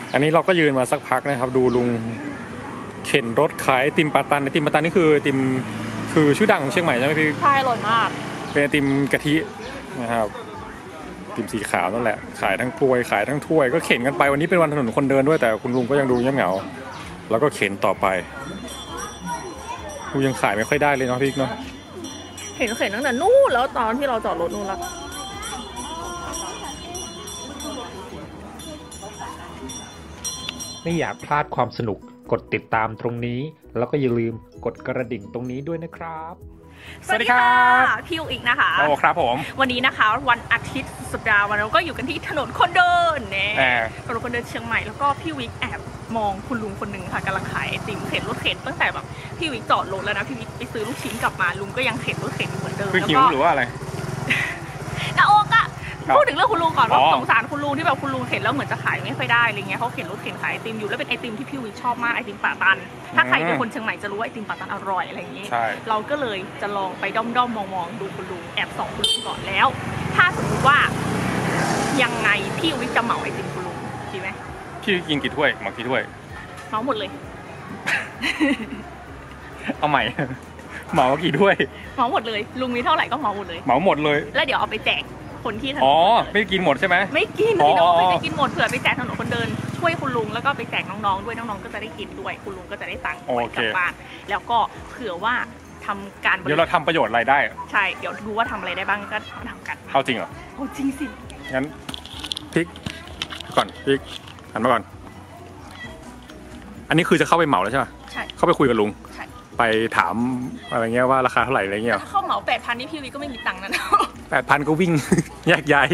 อันนี้เราก็ยืนมาสักพักนะครับดูลุงเข็นรถขายไอติมปาตันไอติมปาตันนี่คือไอติมคือชื่อดังของเชียงใหม่ใช่ไหมพี่ใช่อร่อยมากเป็นไอติมกะทินะครับไอติมสีขาวนั่นแหละขายทั้งกล้วยขายทั้งถ้วยก็เข็นกันไปวันนี้เป็นวันถนนคนเดินด้วยแต่คุณลุงก็ยังดูเงียบเหงาแล้วก็เข็นต่อไปกูยังขายไม่ค่อยได้เลยเนาะพี่เนาะเห็นตั้งแต่นู่นแล้วตอนที่เราจอดรถนู่นละไม่อยากพลาดความสนุกกดติดตามตรงนี้แล้วก็อย่าลืมกดกระดิ่งตรงนี้ด้วยนะครับสวัสดีค่ะพี่อุ๋งนะคะโอ้ครับผมวันนี้นะคะวันอาทิตย์สัปดาห์วันเราก็อยู่กันที่ถนนคนเดินเนี่ยถนนคนเดินเชียงใหม่แล้วก็พี่วิกแอบมองคุณลุงคนหนึ่งค่ะกำลังขายไอติมเข็นรถเข็นตั้งแต่แบบพี่วิกจอดรถแล้วนะพี่วิกไปซื้อลูกชิ้นกลับมาลุงก็ยังเข็นรถเข็นอยู่เหมือนเดิมคือหิวหรือว่าอะไรนาโอกะพูดถึงเรื่องคุณลุงก่อนว่าสงสารคุณลุงที่แบบคุณลุงเข็นแล้วเหมือนจะขายไม่ค่อยได้อะไรเงี้ยเขาเข็นรถเข็นขายไอติมอยู่แล้วเป็นไอติมที่พี่วิกชอบมากไอติมป่าตันถ้าใครเป็นคนเชียงใหม่จะรู้ว่าไอติมป่าตันอร่อยอะไรอย่างงี้เราก็เลยจะลองไปด้อมมองดูคุณลุงแอบส่องคุณลุงก่อนแล้วถ้าสมมติว่ายังไงพี่วิกจะเหมาไอติมคุณลุงดีไหมพี่กินกี่ถ้วยเหมากี่ถ้วยเหมาหมดเลยเอาใหม่เหมากี่ถ้วยเหมาหมดเลยลุงมีเท่าไหร่ก็เหมาหมดเลยเหมาหมดเลยแล้วเดี๋ยวเอาไปแจกคนที่ถนนไม่กินหมดใช่ไหมไม่กินพี่น้องไม่กินหมดเผื่อไปแจกถนนคนเดินช่วยคุณลุงแล้วก็ไปแจกน้องๆด้วยน้องๆก็จะได้กินด้วยคุณลุงก็จะได้ตังค์กลับบ้านแล้วก็เผื่อว่าทำการเดี๋ยวเราทำประโยชน์อะไรได้ใช่เดี๋ยวดูว่าทำอะไรได้บ้างก็ทำกันเอาจริงเหรอเอาจริงสิงั้นพลิกก่อนพลิกหันมาก่อนอันนี้คือจะเข้าไปเหมาแล้วใช่ไหมใช่เข้าไปคุยกับลุงใช่ไปถามอะไรเงี้ยว่าราคาเท่าไหร่อะไรเงี้ยเข้าเหมา8,000นี่พี่วิก็ไม่มีตังค์นั้น 8,000ก็วิ่งแยกย้าย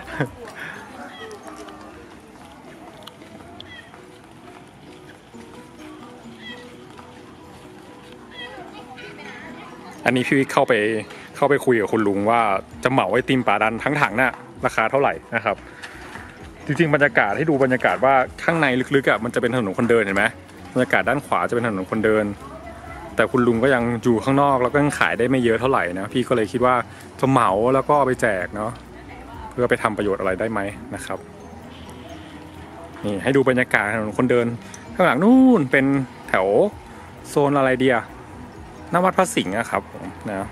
อันนี้พี่วิเข้าไปคุยกับคุณลุงว่าจะเหมาไอติมป่าดันทั้งถังน่ะราคาเท่าไหร่นะครับจริงๆบรรยากาศให้ดูบรรยากาศว่าข้างในลึกๆอ่ะมันจะเป็นถนนคนเดินเห็นไหมบรรยากาศด้านขวาจะเป็นถนนคนเดินแต่คุณลุงก็ยังอยู่ข้างนอกแล้วก็ยังขายได้ไม่เยอะเท่าไหร่นะพี่ก็เลยคิดว่าจะเหมาแล้วก็เอาไปแจกเนาะเพื่อไปทำประโยชน์อะไรได้ไหมนะครับนี่ให้ดูบรรยากาศถนนคนเดินข้างหลังนู่นเป็นแถวโซนอะไรเดียหน้าวัดพระสิงห์นะครับผมนะ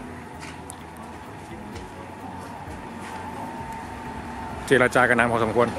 เจรจากันนานพอสมควร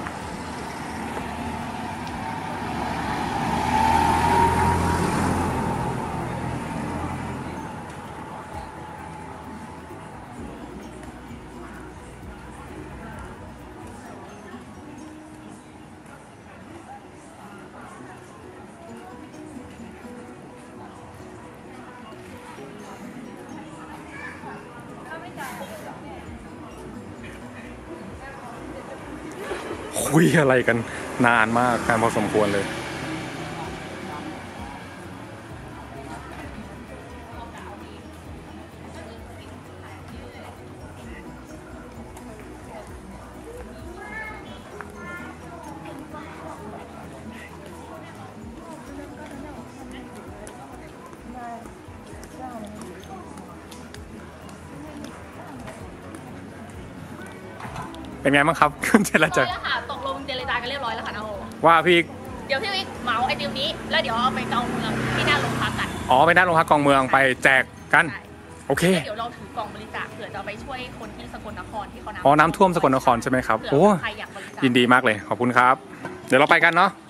คุยอะไรกันนานมากนานพอสมควรเลยเป็นไงบ้างครับเจรจาตกลงเจรจากันเรียบร้อยแล้วค่ะนะโอว่าพี่เดี๋ยวพี่วิกเหมาไอติมนี้แล้วเดี๋ยวเอาไปกองเมืองที่หน้าโรงพักกันไปหน้าโรงพักกองเมืองไปแจกกันโอเคเดี๋ยวเราถือกล่องบริจาคเผื่อจะไปช่วยคนที่สกลนครที่เขาน้ำท่วมสกลนครใช่ไหมครับโอ้ยินดีมากเลยขอบคุณครับเดี๋ยวเราไปกันเนาะ